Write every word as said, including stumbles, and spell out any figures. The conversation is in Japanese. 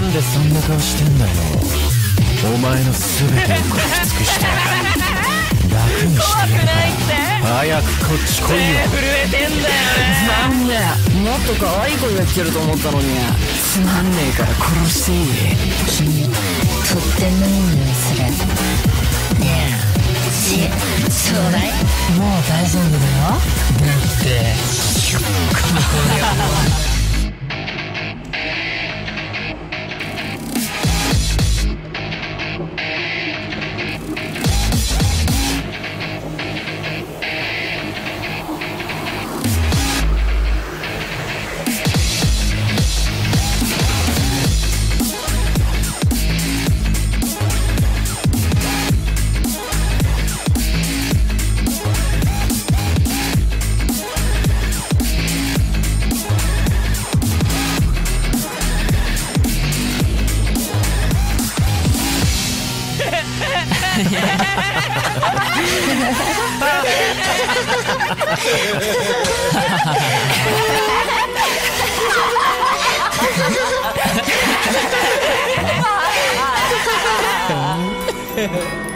なんでそんな顔してんだよ。お前の全てを食い尽くして楽にしてやるから早くこっち来いよ。 震えてんだよね。 なんだよ、もっと可愛い声が聞けると思ったのに。つまんねえから殺していい。 君とってもいい匂いする。ねえ血ちょうだい。 もう大丈夫だよ。 だってこれはハハハハ